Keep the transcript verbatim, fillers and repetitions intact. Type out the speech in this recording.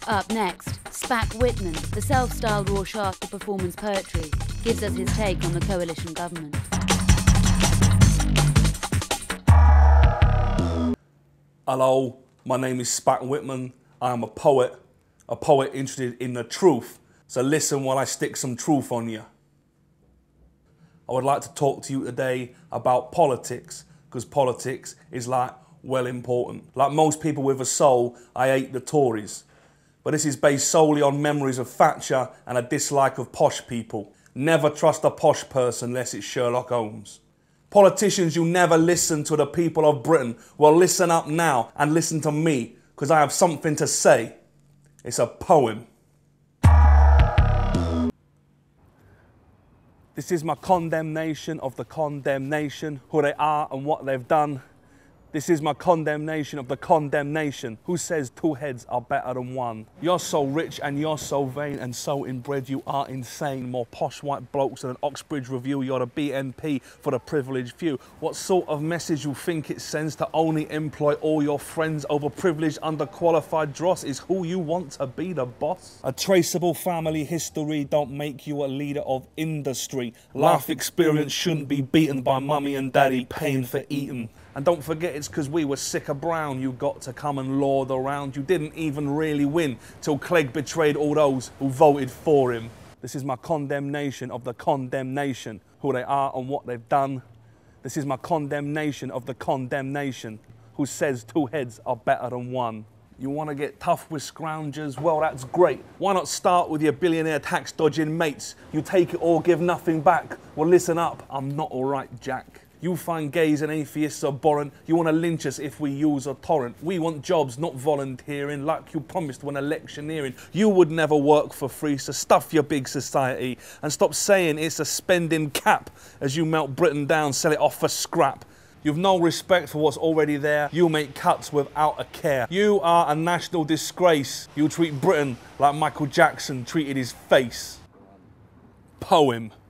Up next, Spak Whitman, the self-styled raw shaft of performance poetry, gives us his take on the coalition government. Hello, my name is Spak Whitman. I am a poet, a poet interested in the truth. So listen while I stick some truth on you. I would like to talk to you today about politics, because politics is like, well, important. Like most people with a soul, I hate the Tories. But this is based solely on memories of Thatcher and a dislike of posh people. Never trust a posh person unless it's Sherlock Holmes. Politicians, you never listen to the people of Britain. Well, listen up now and listen to me, because I have something to say. It's a poem. This is my condemnation of the condemnation, who they are and what they've done. This is my condemnation of the condemnation, who says two heads are better than one. You're so rich and you're so vain and so inbred, you are insane. More posh white blokes than an Oxbridge Review, you're the B N P for the privileged few. What sort of message you think it sends to only employ all your friends over privileged, underqualified dross is who you want to be the boss? A traceable family history don't make you a leader of industry. Life experience shouldn't be beaten by mummy and daddy paying for eating. And don't forget, it's because we were sick of Brown you got to come and lord around. You didn't even really win till Clegg betrayed all those who voted for him. This is my condemnation of the condemnation, who they are and what they've done. This is my condemnation of the condemnation, who says two heads are better than one. You want to get tough with scroungers? Well, that's great. Why not start with your billionaire tax dodging mates? You take it all, give nothing back. Well, listen up, I'm not all right, Jack. You find gays and atheists abhorrent. You want to lynch us if we use a torrent. We want jobs, not volunteering, like you promised when electioneering. You would never work for free, so stuff your big society and stop saying it's a spending cap as you melt Britain down, sell it off for scrap. You've no respect for what's already there. You make cuts without a care. You are a national disgrace. You treat Britain like Michael Jackson treated his face. Poem.